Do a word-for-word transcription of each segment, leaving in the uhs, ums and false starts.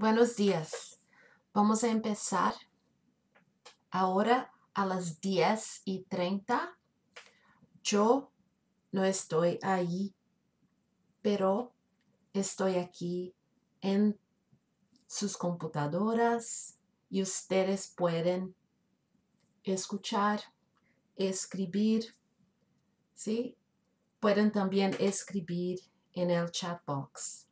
Buenos días. Vamos a empezar ahora a las diez y treinta. Yo no estoy ahí, pero estoy aquí en sus computadoras y ustedes pueden escuchar, escribir, ¿sí? Pueden también escribir en el chat box.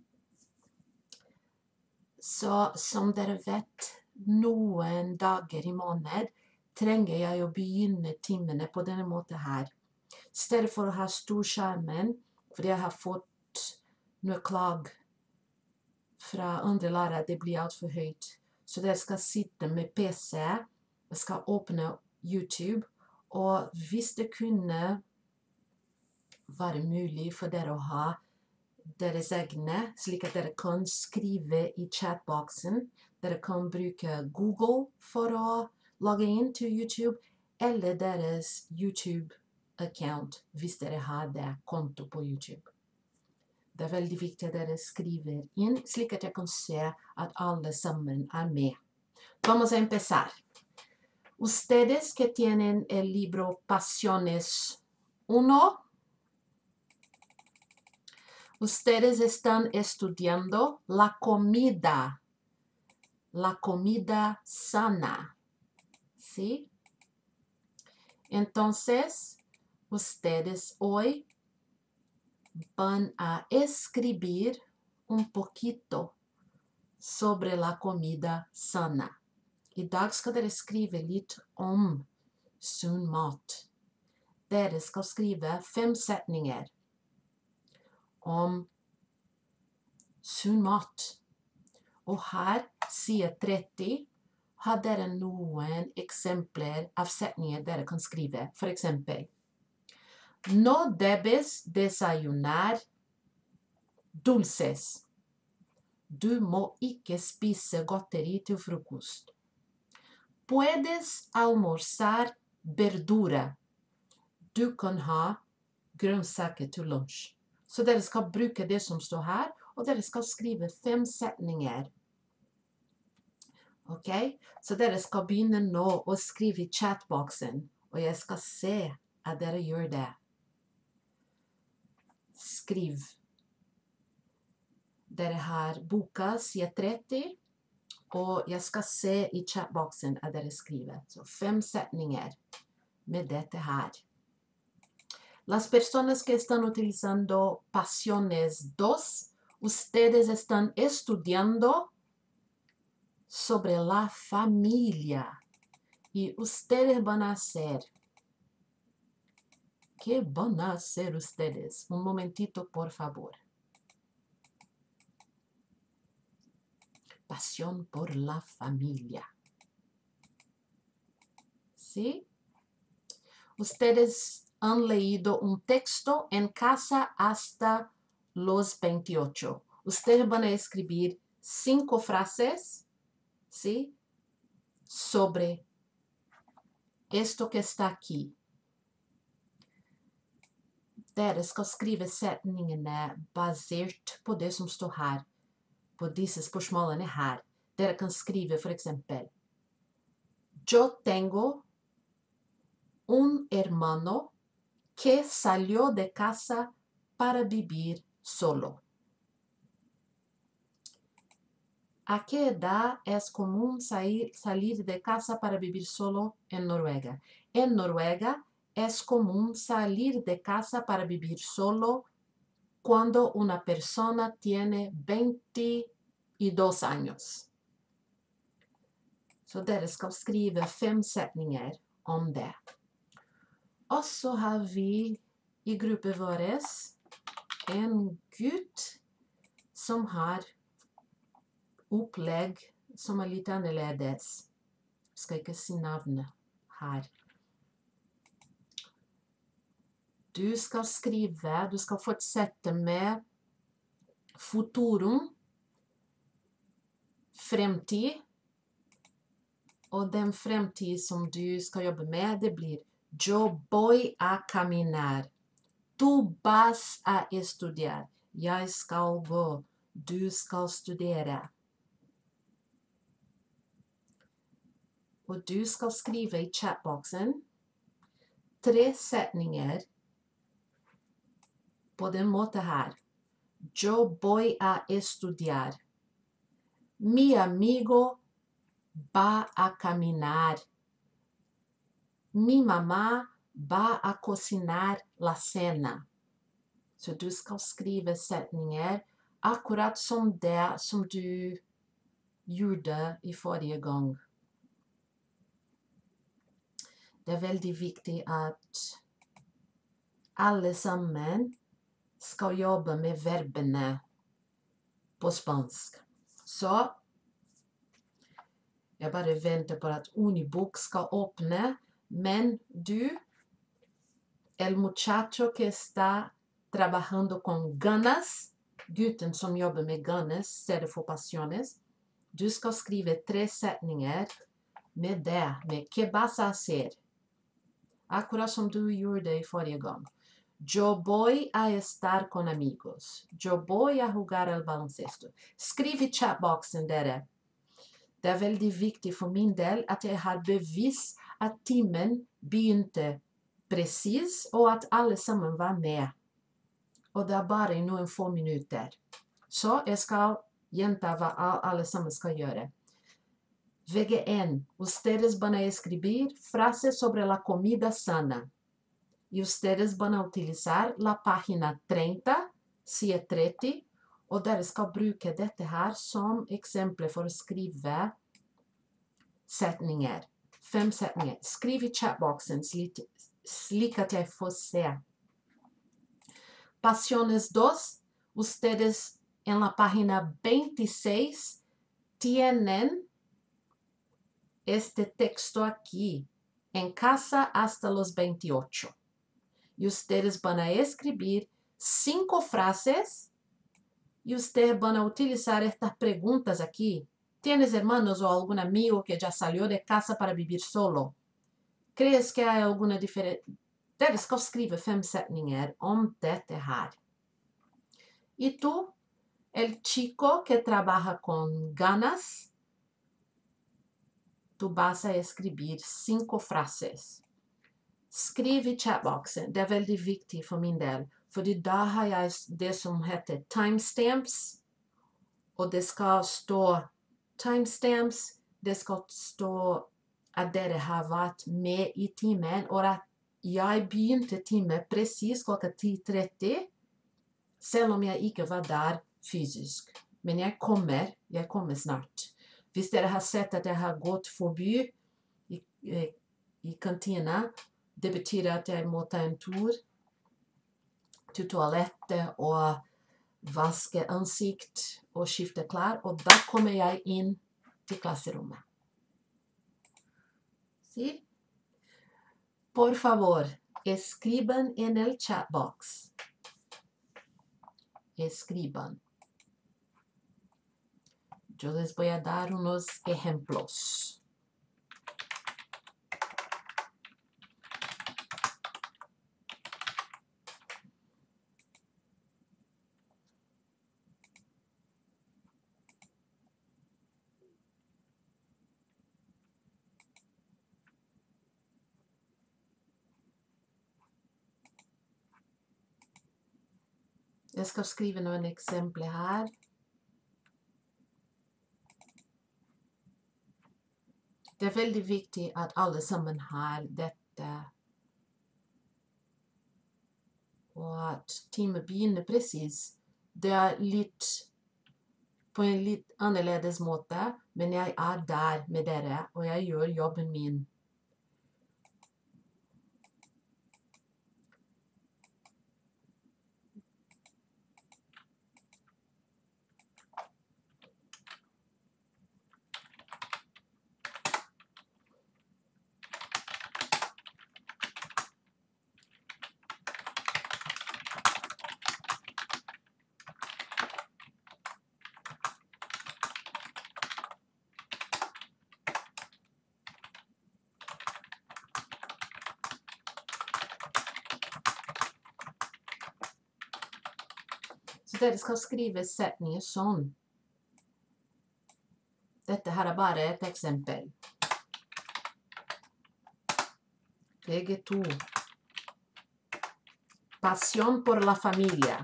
Så som dere vet, noen dager i måned trenger jeg å begynne timene på denne måten her. I stedet for å ha storskjermen, fordi jeg har fått noe klag fra andre lærere, det blir alt for høyt. Så dere skal sitte med P C, jeg skal åpne YouTube, og hvis det kunne være mulig for dere å ha deres egne, slik at dere kan skrive i chatboxen. Dere kan bruke Google for å logge inn til YouTube, eller deres YouTube-account, hvis dere har det konto på YouTube. Det er veldig viktig at dere skriver inn, slik at jeg kan se at alle sammen er med. Vamos a empezar. Ustedes que tienen el libro Pasiones uno, ustedes están estudiando la comida, la comida sana, ¿sí? Entonces, ustedes hoy van a escribir un poquito sobre la comida sana. I dag skal dere skrive litt om sunn mat. Dere skal skrive fem setninger om sunn mat. Og her, side tretti, har dere noen eksempler av setninger dere kan skrive. For eksempel, no debes desayunar dulces. Du må ikke spise godteri til frokost. Puedes almorzar verdura. Du kan ha grønnsaker til lunsj. Så dere skal bruke det som står her, og dere skal skrive fem setninger. Ok? Så dere skal begynne nå å skrive i chatboxen, og jeg skal se at dere gjør det. Skriv. Dere har boka, side tretti, og jeg skal se i chatboxen at dere skriver. Så fem setninger med dette her. Las personas que están utilizando Pasiones dos, ustedes están estudiando sobre la familia. Y ustedes van a hacer. ¿Qué van a hacer ustedes? Un momentito, por favor. Pasión por la familia. ¿Sí? Ustedes han leído un texto en casa hasta los veintiocho. Ustedes van a escribir cinco frases, ¿sí? Sobre esto que está aquí. Dere skal skrive setningene basert på det som står her, på disse spørsmålene her. Dere kan skrive for eksempel, yo tengo un hermano que salió de casa para vivir solo. ¿A qué edad es común salir, salir de casa para vivir solo en Noruega? En Noruega es común salir de casa para vivir solo cuando una persona tiene veintidós años. Så dere skal skrive fem setninger om det. Og så har vi i gruppen vår en gutt som har opplegg som er litt annerledes. Jeg skal ikke si navnet her. Du skal skrive, du skal fortsette med futurum, fremtid, og den fremtid som du skal jobbe med, det blir yo voy a caminar. Du vas a estudiar. Jeg skal gå. Du skal studere. Og du skal skrive i chatboxen tre setninger på den måten her. Yo voy a estudiar. Mi amigo va a caminar. Mi mamá va a cocinar la cena. Så du skal skrive setninger akkurat som det som du gjorde i forrige gang. Det er veldig viktig at alle sammen skal jobbe med verbene på spansk. Så jeg bare venter på at Unibok skal åpne, men du, el muchacho que está trabajando con ganas, gutten som jobber med ganas, stedet for passiones, du skal skrive tre setninger med det, med ¿qué vas a hacer? Akkurat som du gjorde i forrige gang. Yo voy a estar con amigos. Yo voy a jugar al baloncesto. Skriv i chatboxen dere. Det er veldig viktig for min del at jeg har bevis at timen begynte precis, og at alle sammen var med. Og det er bare i noen få minutter. Så jeg skal gjenta hva alle sammen skal gjøre. V G N. Ustedes van a escribir frases sobre la comida sana. E ustedes van a utilizar la página treinta, side tretti, og dere skal bruke dette her som eksempel for å skrive setninger. Fem setninger. Skriv i chatboxen slik, slik at jeg får se. Pasiones dos, ustedes en la página veintiséis tienen este texto aquí. En casa hasta los veintiocho. Y ustedes van a escribir cinco frases y ustedes van a utilizar estas preguntas aquí. ¿Tienes hermanos o algún amigo que ya salió de casa para vivir solo? ¿Crees que hay alguna diferencia? Dere skal skrive fem setninger om dette her. Y tú, el chico que trabaja con ganas, tú vas a escribir cinco frases. Skriv i chatboxen. Det er veldig viktig for min del. Fordi da har jeg det som heter timestamps. Og det skal stå timestamps. Det skal stå at dere har vært med i timen. Og at jeg begynte timen precis klokka ti tretti. Selv om jeg ikke var der fysisk. Men jeg kommer. Jeg kommer snart. Hvis dere har sett at jeg har gått forbi i, i, i kantina, det betyr at jeg må ta en tur til toalettet og vaske ansikt og skifte klær, og da kommer jeg inn til klasserommet. ¿Sí? Por favor, escriban en el chatbox. Escriban. Yo les voy a dar unos ejemplos. Jeg skal skrive noen eksempler her. Det er veldig viktig at alle sammen har dette. Og at timen begynner precis. Det er litt på en litt annerledes måte, men jeg er der med dere, og jeg gjør jobben min. Så dere skal skrive setninger sånn. Dette her er bare et eksempel. Begge to. Pasión por la familia.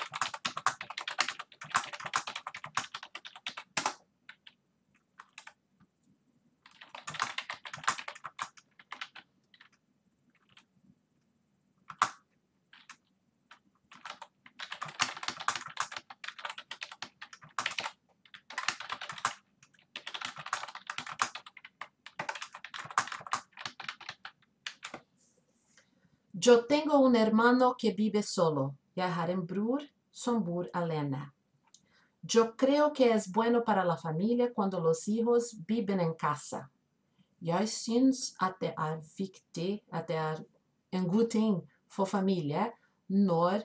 Yo tengo un hermano que vive solo. Jeg har en bror som bor alene. Yo creo que es bueno para la familia cuando los hijos viven en casa. Jeg syns at det er viktig, at det er en god ting for familie når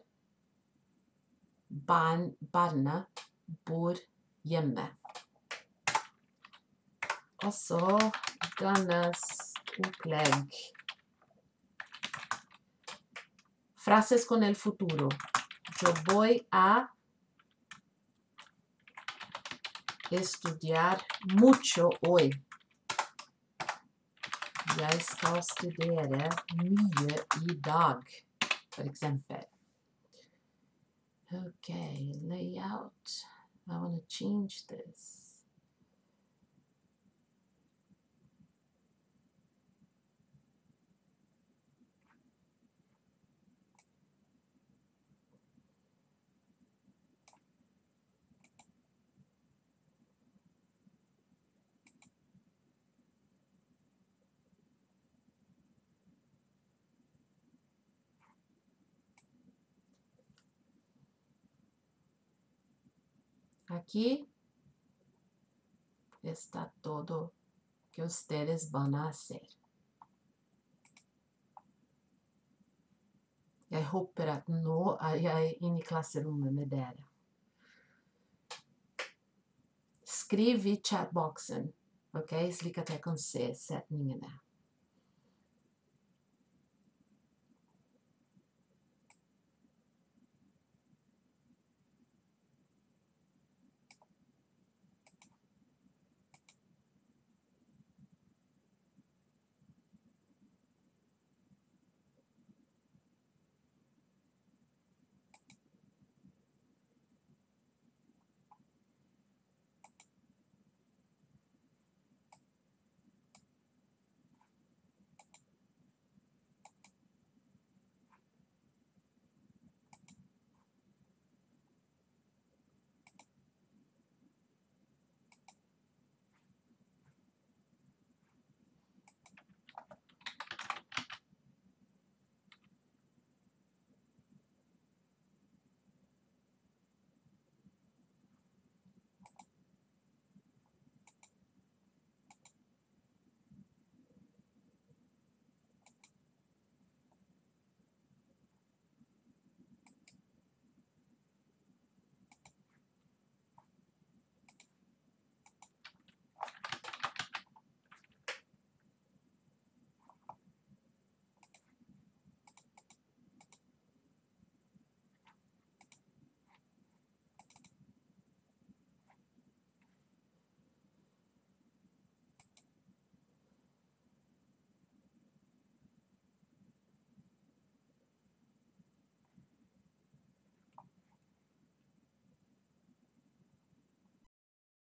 barn, barna bor hjemme. Og så Dannes opplegg. Frases con el futuro. Yo voy a estudiar mucho hoy. Jeg skal studere mye i dag, for eksempel. Okay, layout. I want to change this. Aquí está todo que ustedes van a hacer. Jeg håper at nå er jeg inne i klasserommet med dere. Skriv i chatboxen, ok, slik at jeg kan se setningene.